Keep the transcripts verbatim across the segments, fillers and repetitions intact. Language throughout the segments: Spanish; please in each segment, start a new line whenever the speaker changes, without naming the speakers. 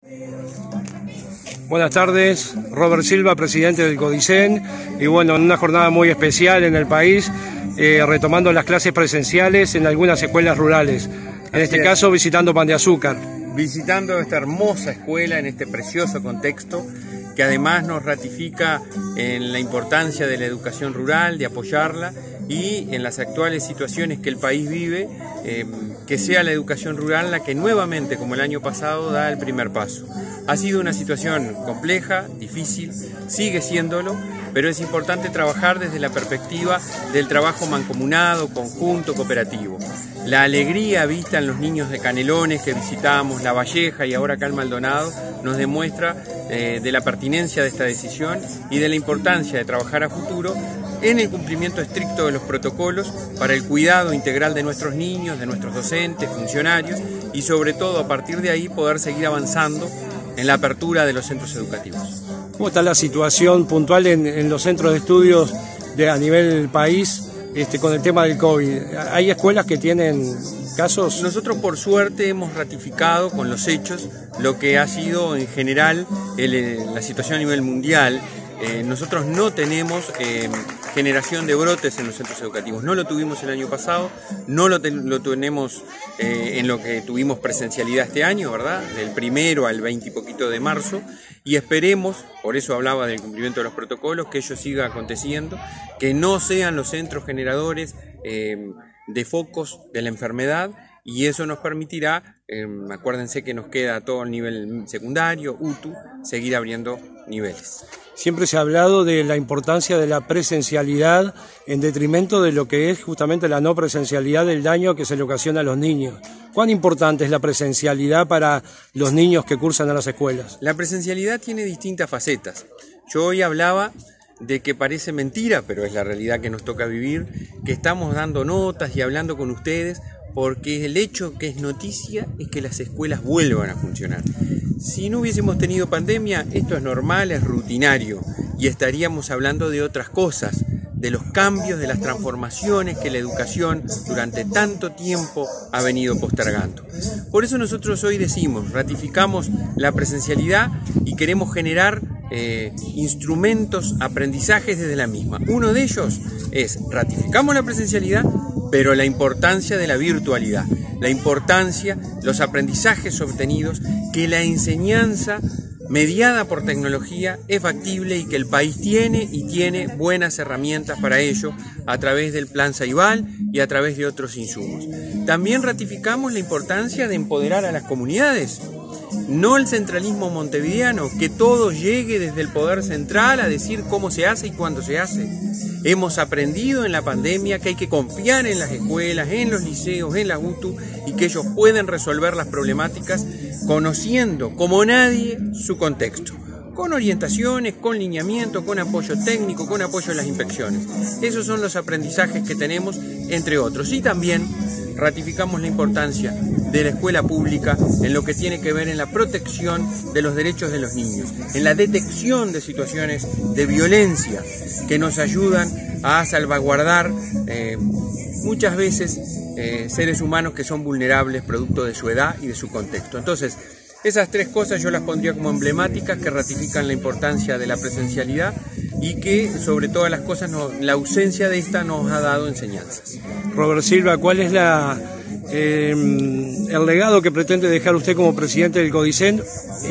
Buenas tardes, Robert Silva, presidente del CODICEN, y bueno, en una jornada muy especial en el país, eh, retomando las clases presenciales en algunas escuelas rurales, en este caso visitando Pan de Azúcar.
Visitando esta hermosa escuela en este precioso contexto, que además nos ratifica en la importancia de la educación rural, de apoyarla, y en las actuales situaciones que el país vive, eh, que sea la educación rural la que nuevamente, como el año pasado, da el primer paso. Ha sido una situación compleja, difícil, sigue siéndolo, pero es importante trabajar desde la perspectiva del trabajo mancomunado, conjunto, cooperativo. La alegría vista en los niños de Canelones que visitamos, La Valleja y ahora acá en Maldonado, nos demuestra eh, de la pertinencia de esta decisión y de la importancia de trabajar a futuro en el cumplimiento estricto de los protocolos para el cuidado integral de nuestros niños, de nuestros docentes, funcionarios y sobre todo a partir de ahí poder seguir avanzando en la apertura de los centros educativos.
¿Cómo está la situación puntual en, en los centros de estudios de, a nivel país este, con el tema del COVID? ¿Hay escuelas que tienen casos?
Nosotros por suerte hemos ratificado con los hechos lo que ha sido en general el, la situación a nivel mundial. Eh, nosotros no tenemos eh, generación de brotes en los centros educativos, no lo tuvimos el año pasado, no lo, te, lo tenemos eh, en lo que tuvimos presencialidad este año, ¿verdad? Del primero al veinte y poquito de marzo, y esperemos, por eso hablaba del cumplimiento de los protocolos, que ello siga aconteciendo, que no sean los centros generadores eh, de focos de la enfermedad, y eso nos permitirá, eh, acuérdense que nos queda todo el nivel secundario, U T U, seguir abriendo niveles.
Siempre se ha hablado de la importancia de la presencialidad en detrimento de lo que es justamente la no presencialidad, del daño que se le ocasiona a los niños. ¿Cuán importante es la presencialidad para los niños que cursan a las escuelas?
La presencialidad tiene distintas facetas. Yo hoy hablaba de que parece mentira, pero es la realidad que nos toca vivir, que estamos dando notas y hablando con ustedes, porque el hecho que es noticia es que las escuelas vuelvan a funcionar. Si no hubiésemos tenido pandemia, esto es normal, es rutinario, y estaríamos hablando de otras cosas, de los cambios, de las transformaciones que la educación durante tanto tiempo ha venido postergando. Por eso nosotros hoy decimos, ratificamos la presencialidad y queremos generar eh, instrumentos, aprendizajes desde la misma. Uno de ellos es, ratificamos la presencialidad, pero la importancia de la virtualidad, la importancia, los aprendizajes obtenidos, que la enseñanza mediada por tecnología es factible y que el país tiene y tiene buenas herramientas para ello a través del Plan Ceibal y a través de otros insumos. También ratificamos la importancia de empoderar a las comunidades, no el centralismo montevideano, que todo llegue desde el poder central a decir cómo se hace y cuándo se hace. Hemos aprendido en la pandemia que hay que confiar en las escuelas, en los liceos, en la U T U, y que ellos pueden resolver las problemáticas conociendo como nadie su contexto, con orientaciones, con lineamiento, con apoyo técnico, con apoyo a las inspecciones. Esos son los aprendizajes que tenemos, entre otros. Y también ratificamos la importancia de la escuela pública en lo que tiene que ver en la protección de los derechos de los niños, en la detección de situaciones de violencia que nos ayudan a salvaguardar eh, muchas veces eh, seres humanos que son vulnerables producto de su edad y de su contexto. Entonces, esas tres cosas yo las pondría como emblemáticas que ratifican la importancia de la presencialidad y que sobre todas las cosas no, la ausencia de esta nos ha dado enseñanzas.
Robert Silva, ¿cuál es la, eh, el legado que pretende dejar usted como presidente del CODICEN?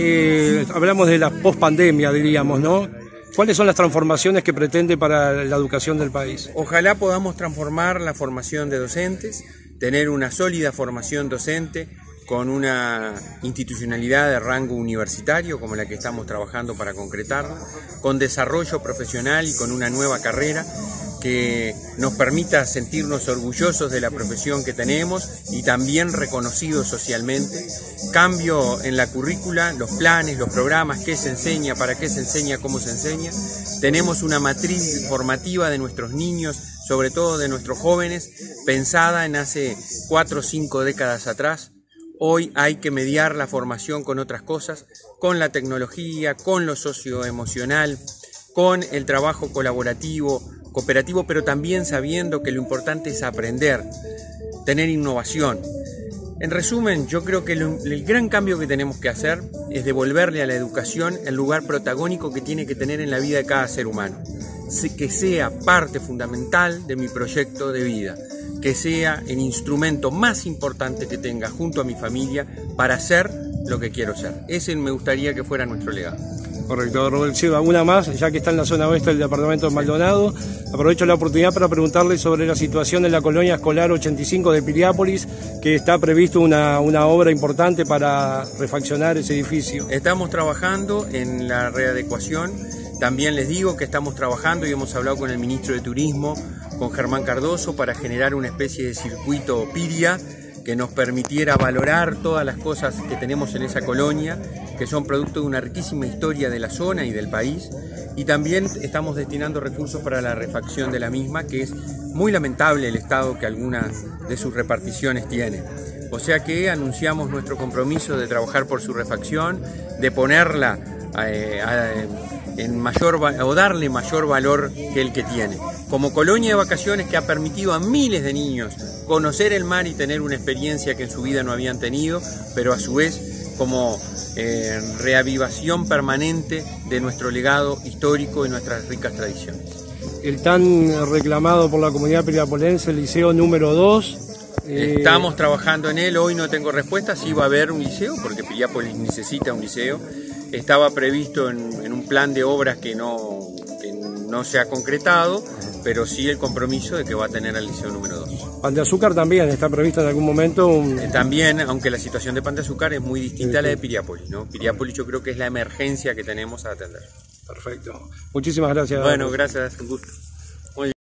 Eh, hablamos de la pospandemia, diríamos, ¿no? ¿Cuáles son las transformaciones que pretende para la educación del país?
Ojalá podamos transformar la formación de docentes, tener una sólida formación docente, con una institucionalidad de rango universitario como la que estamos trabajando para concretarla, con desarrollo profesional y con una nueva carrera que nos permita sentirnos orgullosos de la profesión que tenemos y también reconocidos socialmente. Cambio en la currícula, los planes, los programas, qué se enseña, para qué se enseña, cómo se enseña. Tenemos una matriz formativa de nuestros niños, sobre todo de nuestros jóvenes, pensada en hace cuatro o cinco décadas atrás. Hoy hay que mediar la formación con otras cosas, con la tecnología, con lo socioemocional, con el trabajo colaborativo, cooperativo, pero también sabiendo que lo importante es aprender, tener innovación. En resumen, yo creo que el, el gran cambio que tenemos que hacer es devolverle a la educación el lugar protagónico que tiene que tener en la vida de cada ser humano. Que sea parte fundamental de mi proyecto de vida, que sea el instrumento más importante que tenga junto a mi familia para ser lo que quiero ser. Ese me gustaría que fuera nuestro legado.
Correcto, Roberto Silva. Una más, ya que está en la zona oeste del departamento de Maldonado, aprovecho la oportunidad para preguntarle sobre la situación en la colonia escolar ochenta y cinco de Piriápolis, que está previsto una, una obra importante para refaccionar ese edificio.
Estamos trabajando en la readecuación. También les digo que estamos trabajando y hemos hablado con el ministro de Turismo, con Germán Cardoso, para generar una especie de circuito Piria que nos permitiera valorar todas las cosas que tenemos en esa colonia, que son producto de una riquísima historia de la zona y del país, y también estamos destinando recursos para la refacción de la misma, que es muy lamentable el estado que algunas de sus reparticiones tiene. O sea que anunciamos nuestro compromiso de trabajar por su refacción, de ponerla eh, a, en mayor, o darle mayor valor que el que tiene. Como colonia de vacaciones que ha permitido a miles de niños conocer el mar y tener una experiencia que en su vida no habían tenido, pero a su vez como eh, reavivación permanente de nuestro legado histórico y nuestras ricas tradiciones.
El tan reclamado por la comunidad piriapolense, el liceo número dos.
Eh... Estamos trabajando en él, hoy no tengo respuesta, sí va a haber un liceo, porque Piriápolis necesita un liceo. Estaba previsto en, en un plan de obras que no, que no se ha concretado, pero sí el compromiso de que va a tener el liceo número dos.
Pan de Azúcar también está previsto en algún momento. Un...
Eh, también, aunque la situación de Pan de Azúcar es muy distinta sí, a la de Piriápolis, ¿no? Piriápolis yo creo que es la emergencia que tenemos a atender.
Perfecto. Muchísimas gracias.
Bueno, gracias, un gusto.